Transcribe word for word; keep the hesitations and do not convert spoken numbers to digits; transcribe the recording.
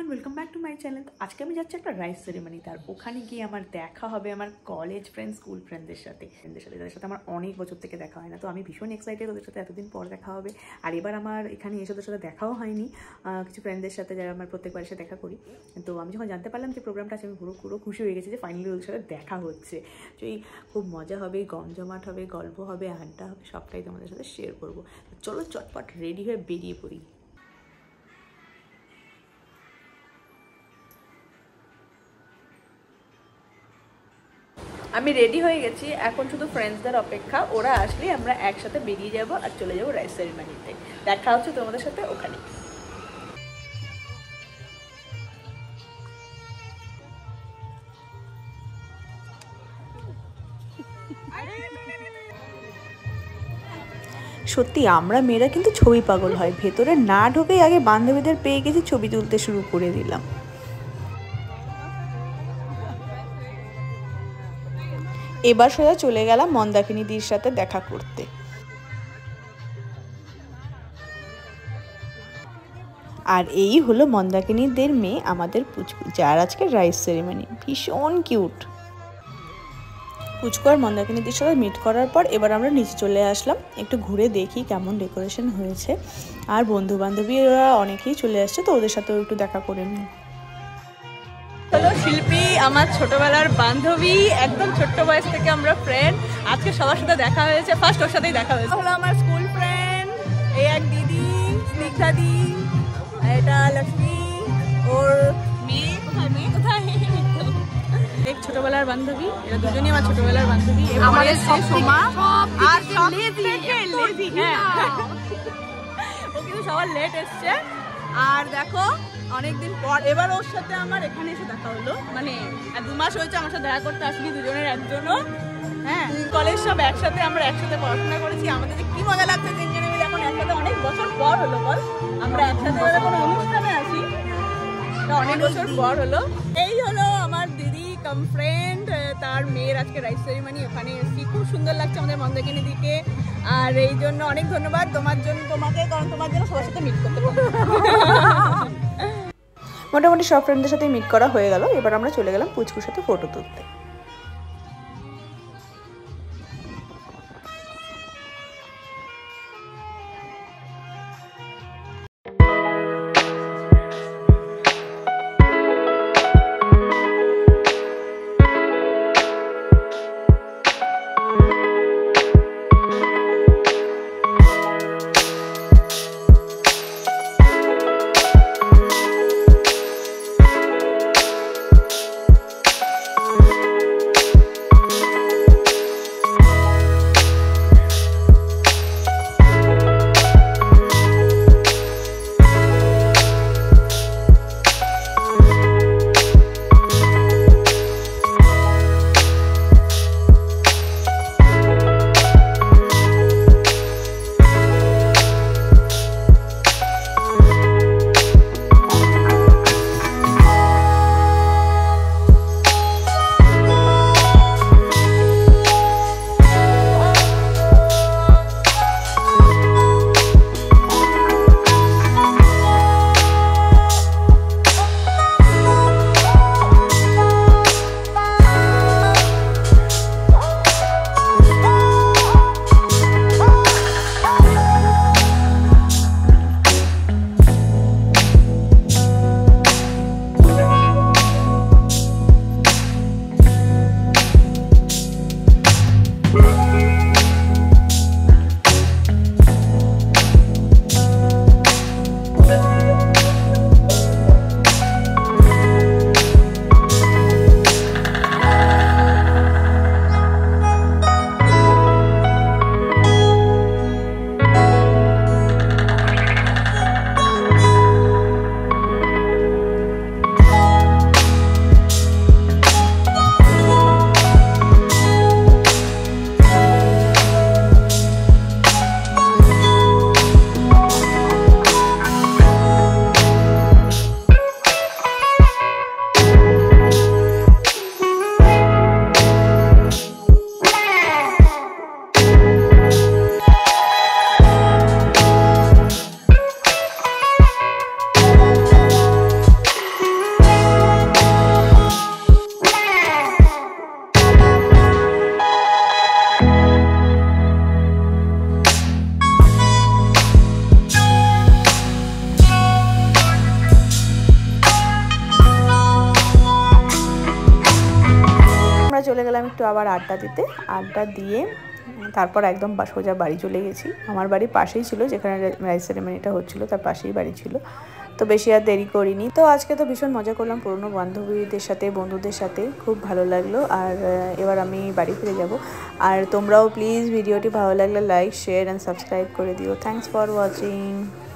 Everyone welcome back to my channel. तो आज के আমি যাচ্ছি একটা রাইস সেরিমনিতে, আর ওখানে গিয়ে আমার দেখা হবে আমার কলেজ ফ্রেন্ড স্কুল ফ্রেন্ডদের সাথে ফ্রেন্ডদের সাথে তাদের সাথে আমার অনেক বছর থেকে দেখা হয় না। তো আমি ভীষণ এক্সাইটেড, ওদের সাথে এতদিন পর দেখা হবে। আর এবার আমার এখানে এসে ওদের সাথে দেখাও হয়নি, কিছু ফ্রেন্ডদের সাথে যারা আমার প্রত্যেকবার এসে দেখা করি। তো আমি যখন জানতে পারলাম যে প্রোগ্রামটা আছে, আমি পুরো পুরো খুশি হয়ে গেছি যে ফাইনালি ওদের সাথে দেখা হচ্ছে। তো এই খুব মজা হবে, গমজমাট হবে, গল্প হবে, আড্ডা হবে, সবটাই তোমাদের সাথে শেয়ার করবো। চলো চটপট রেডি হয়ে বেরিয়ে পড়ি। আমি রেডি হয়ে গেছি, এখন শুধু ফ্রেন্ডসদের অপেক্ষা। ওরা আসলেই আমরা একসাথে বেরিয়ে যাব আর চলে যাব রাইস সেরিমনিতে। দেখা হচ্ছে তোমাদের সাথে ওখানে। সত্যি আমরা মেয়েরা কিন্তু ছবি পাগল হয়, ভেতরে না ঢোকেই আগে বান্ধবীদের পেয়ে গেছি, ছবি তুলতে শুরু করে দিলাম। এবার সোজা চলে গেলাম মন্দাকিনীদির সাথে দেখা করতে। আর এই হলো মন্দাকিনীদের মেয়ে আমাদের পুচকু, যার আজকে রাইস সেরিমনি। ভীষণ কিউট। পুচকু আর মন্দাকিনীদির সাথে মিট করার পর এবার আমরা নিচে চলে আসলাম, একটু ঘুরে দেখি কেমন ডেকোরেশন হয়েছে। আর বন্ধু বান্ধবীরা অনেকেই চলে আসছে, তো ওদের সাথেও একটু দেখা করে নিই। হলো শিল্পী, আমার ছোটবেলার বান্ধবী, একদম ছোট্ট বয়স থেকে আমরা ফ্রেন্ড। আজকে সবার সাথে দেখা হয়েছে, ফার্স্ট ওর সাথেই দেখা হয়েছে। হলো আমার স্কুল ফ্রেন্ড, এই এক দিদি স্নিগ্ধা দি, এটা লক্ষ্মী, ওর মেয়ে কোথায় মেয়ে কোথায় এক ছোটবেলার বান্ধবী। এরা দুজনই আমার ছোটবেলার বান্ধবী। আমাদের সব সময় আর সব থেকে লেজি, হ্যাঁ ও কিন্তু সবার লেট এসছে। আর দেখো অনেকদিন পর এবার ওর সাথে আমার এখানে এসে দেখা হলো, মানে দু মাস হয়েছে আমার সাথে দেখা করতে আসলি দুজনের একজনও। হ্যাঁ, কলেজ সব একসাথে, আমরা একসাথে পড়াশোনা করেছি। আমাদের যে কি মজা লাগছে তিনজনে মিলে এখন একসাথে। অনেক বছর পর হলো বল আমরা একসাথে কোনো অনুষ্ঠানে আসি, অনেক বছর পর হলো। এই হলো আমার দিদি কাম ফ্রেন্ড, তার মেয়ের আজকে রাইস সেরিমনি, ওখানে এসেছি। খুব সুন্দর লাগছে আমাদের মন্দাকিনীদিকে। আর এই জন্য অনেক ধন্যবাদ তোমার জন্য, তোমাকে, কারণ তোমার জন্য সবার সাথে মিট করতে পারবো। মোটামুটি সব ফ্রেন্ডদের সাথে মিট করা হয়ে গেল। এবার আমরা চলে গেলাম পুচকুর সাথে ফটো তুলতে। চলে গেলাম একটু আবার আড্ডা দিতে। আড্ডা দিয়ে তারপর একদম সোজা বাড়ি চলে গেছি। আমার বাড়ির পাশেই ছিল, যেখানে রাইস সেরেমনিটা হচ্ছিলো তার পাশেই বাড়ি ছিল। তো বেশি আর দেরি করিনি। তো আজকে তো ভীষণ মজা করলাম পুরনো বান্ধবীদের সাথে, বন্ধুদের সাথে, খুব ভালো লাগলো। আর এবার আমি বাড়ি ফিরে যাব। আর তোমরাও প্লিজ ভিডিওটি ভালো লাগলে লাইক, শেয়ার অ্যান্ড সাবস্ক্রাইব করে দিও। Thanks for watching.